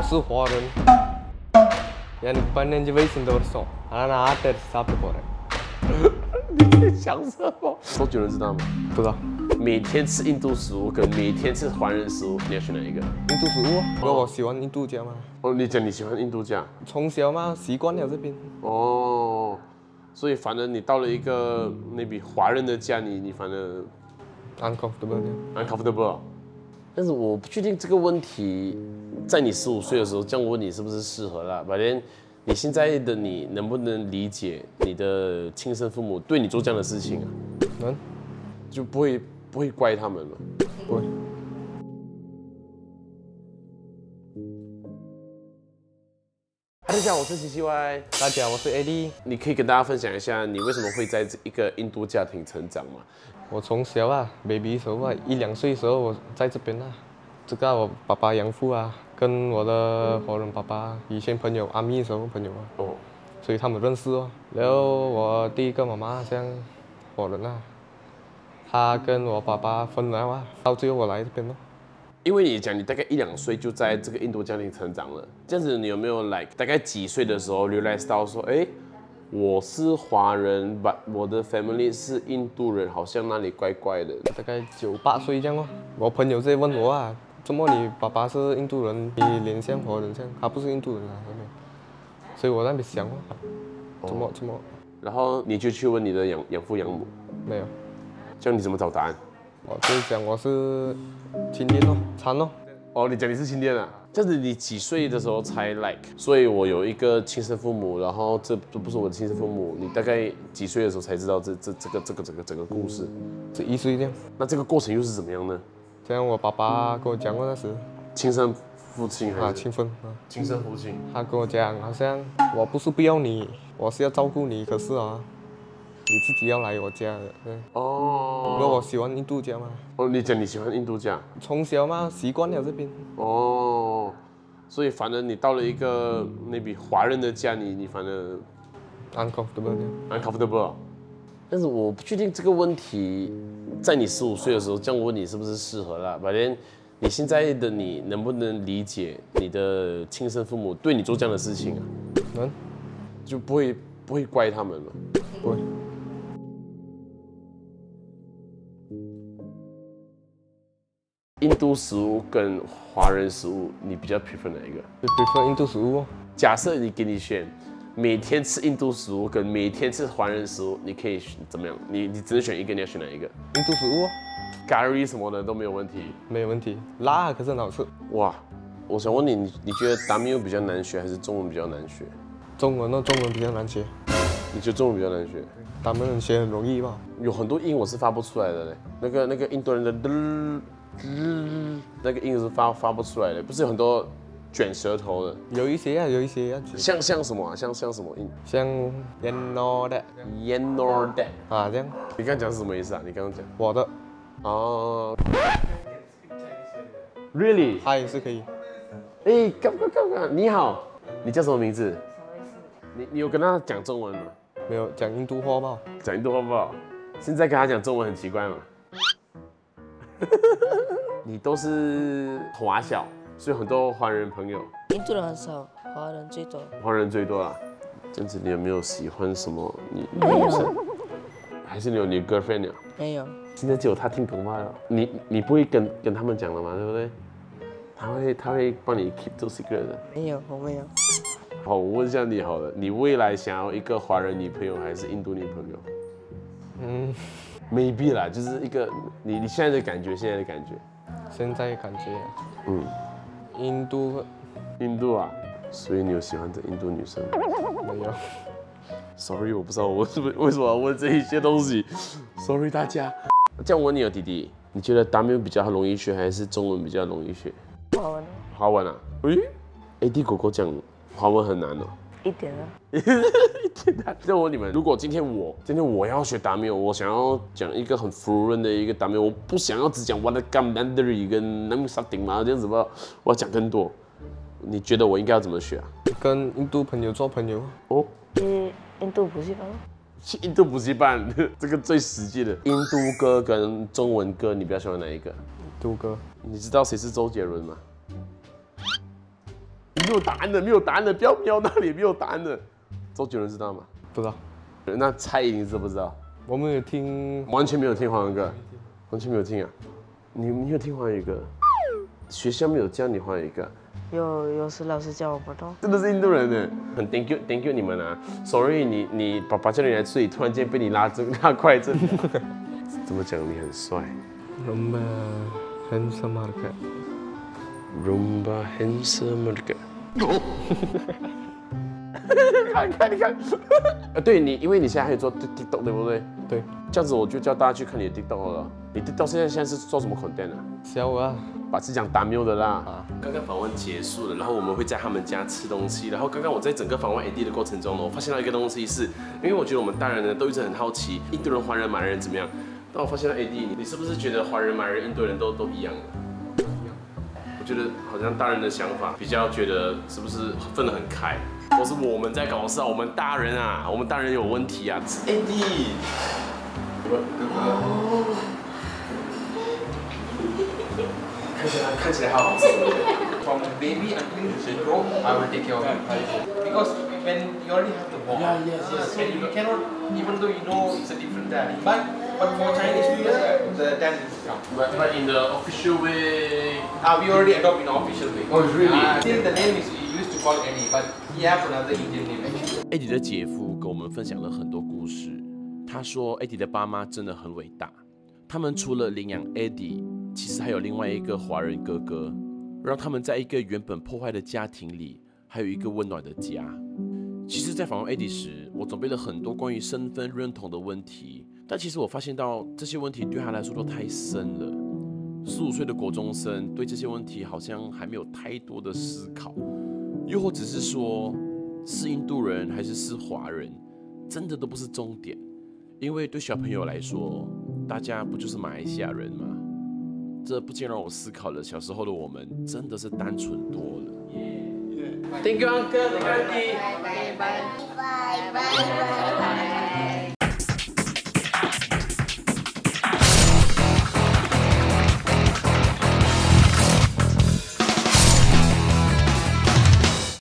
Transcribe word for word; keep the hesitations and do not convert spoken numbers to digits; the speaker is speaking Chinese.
是华人。yang panen je weisen dorso, anak ada siapa orang？ 你在想什么？周杰伦知道吗？ 不知道。 每天吃印度食物跟每天吃华人食物，你要选哪一个？ 印度食物，因为我喜欢印度家嘛。 哦，你讲你喜欢印度家， 从小嘛习惯了这边。 哦，所以反正你到了一个那比华人的家，你你反正 uncomfortable uncomfortable。但是我不确定这个问题，在你十五岁的时候这样问你是不是适合啦。反正你现在的你能不能理解你的亲生父母对你做这样的事情啊？ 能， 就不会不会怪他们了。 不会。 大家好，我是C C Y。 大家好，我是 A D。 你可以跟大家分享一下你为什么会在一个印度家庭成长吗？ 我从小啊 ，baby 时候啊，一两岁的时候我在这边啊，这个我爸爸养父啊，跟我的华人爸爸以前朋友阿咪的时候朋友啊，哦，所以他们认识哦。然后我第一个妈妈像华人啊，她跟我爸爸分了啊，到最后我来这边咯。 因为你讲你大概一两岁就在这个印度家庭成长了，这样子你有没有 like 大概几岁的时候 realize 到说，哎，我是华人 ，but 我的 family 是印度人，好像那里怪怪的。 大概九八岁这样哦。我朋友直接问我啊，怎么你爸爸是印度人，你脸像华人像，他不是印度人啊？所以我在那边想哦，怎么怎么？ 然后你就去问你的养养父养母， 没有。 这样你怎么找答案？ 我就讲我是亲爹咯，惨咯。 哦，你讲你是亲爹啊？这样子你几岁的时候才 like？ 所以我有一个亲生父母，然后这都不是我的亲生父母。你大概几岁的时候才知道这这这个这个整个整个故事？ 这一岁这样。 那这个过程又是怎么样呢？ 这样我爸爸跟我讲过那时。 亲生父亲还是？ 啊，亲生啊。 亲生父亲。 他跟我讲，好像我不是不要你，我是要照顾你，可是啊，你自己要来我家的。对。哦。因为我喜欢印度家嘛。 哦，你讲你喜欢印度家。 从小嘛习惯了这边。 哦。所以反正你到了一个那比华人的家，你你反正 uncomfortable uncomfortable。但是我不确定这个问题，在你十五岁的时候这样问你是不是适合啦。反正你现在的你能不能理解你的亲生父母对你做这样的事情啊？ 能， 就不会不会怪他们了。 不会。 印度食物跟华人食物，你比较 prefer 哪一个？ 就 prefer 印度食物哦。 假设你给你选，每天吃印度食物跟每天吃华人食物，你可以选怎么样？你你只能选一个，你要选哪一个？ 印度食物哦。 咖喱什么的都没有问题。 没有问题，辣可是很好吃。 哇，我想问你，你你觉得达米欧比较难学，还是中文比较难学？ 中文哦，中文比较难学。 你觉得中文比较难学？ 他们学很容易吧？ 有很多音我是发不出来的嘞，那个那个印度人的嘚。那个音是发发不出来的，不是有很多卷舌头的， 有一些啊，有一些要卷。 像像什么啊？像像什么音？ 像 yeno 的 yeno 的啊，这样。 你刚刚讲是什么意思啊？你刚刚讲我的哦 ，really？ 他也是可以。 哎，刚刚刚刚，你好，你叫什么名字？你你有跟他讲中文吗？ 没有，讲印度话吧。 讲印度话不好。现在跟他讲中文很奇怪吗？你都是华小，所以很多华人朋友。 印度人很少，华人最多。 华人最多啊。这样子你有没有喜欢什么女没有女生？还是你有你 girlfriend 啊？ 没有。 现在只有他听懂话了。你你不会跟跟他们讲了吗？对不对？他会他会帮你 keep 住 secret 的。 没有，我没有。 好，我问一下你好了，你未来想要一个华人女朋友还是印度女朋友？嗯。maybe 啦，就是一个你你现在的感觉，现在的感觉， 现在感觉， 嗯， 印度， 印度啊，所以你有喜欢的印度女生吗？ 没有 ，sorry， 我不知道我是不是为什么要问这一些东西 ，sorry 大家。这样问你哦，弟弟，你觉得达米比较容易学，还是中文比较容易学？ 华文。 华文啊？诶 ，A D 狗狗讲华文很难哦。 一点啊， 一点难。就我问你们，如果今天我今天我要学达米，我想要讲一个很 fluent 的一个达米，我不想要只讲 what the gum nandri 跟 nam something 嘛，这样子吧，我要讲更多。你觉得我应该要怎么学啊？ 跟印度朋友做朋友哦。 去印度补习班。 去印度补习班，这个最实际的。印度歌跟中文歌，你比较喜欢哪一个？ 印度歌。 你知道谁是周杰伦吗？ 没有答案的，没有答案的，不要瞄那里，没有答案的。周杰伦知道吗？ 不知道。 那蔡依林知不知道？ 我们有听， 完全没有听华语歌，完全没有听啊。你你有听华语歌？学校没有教你华语歌？ 有有时老师教我不懂。 真的是印度人呢，很 thank you thank you 你们啊。Sorry 你你爸爸叫你来睡，突然间被你拉这拉快这里。怎么讲？你很帅。 Rumba handsome market。 Rumba handsome market。看看你看，呃，对你，因为你现在还有做 TikTok 对不对？ 对。 这样子我就叫大家去看你的 TikTok 了。你 TikTok 现在现在是做什么 content 啊？ 小啊。 把是讲打 meal 的啦。啊。刚刚访问结束了，然后我们会在他们家吃东西。然后刚刚我在整个访问 Eddie 的过程中呢，我发现到一个东西是，因为我觉得我们大人呢都一直很好奇印度人、华人、马来人怎么样。但我发现到 Eddie， 你是不是觉得华人、马来人、印度人都都一样？我觉得好像大人的想法比较觉得是不是分得很开，都是我们在搞事啊，我们大人啊，我们大人有问题啊。Eddie， 看起来看起来好好吃。 From baby until you grow, I will take care of you. Because when you already have the bond, yeah, yes, yes. and you cannot, even though you know it's a different dad, but but for Chinese New Year, the dad needs to come. But, but in the official way, ah, we already adopt in the official way. Oh, really? Uh, still the name is we used to call Eddie, but he have another Indian name actually. Eddie 的姐夫跟我们分享了很多故事。他说 ，Eddie 的爸妈真的很伟大。他们除了领养 Eddie， 其实还有另外一个华人哥哥，让他们在一个原本破坏的家庭里，还有一个温暖的家。其实，在访问 Eddie 时，我准备了很多关于身份认同的问题，但其实我发现到这些问题对他来说都太深了。十五岁的国中生对这些问题好像还没有太多的思考，又或者是说，是印度人还是是华人，真的都不是重点，因为对小朋友来说，大家不就是马来西亚人吗？这不禁让我思考了，小时候的我们真的是单纯多了。Thank you, uncle. Thank you, auntie. Bye bye. Bye bye. Bye bye.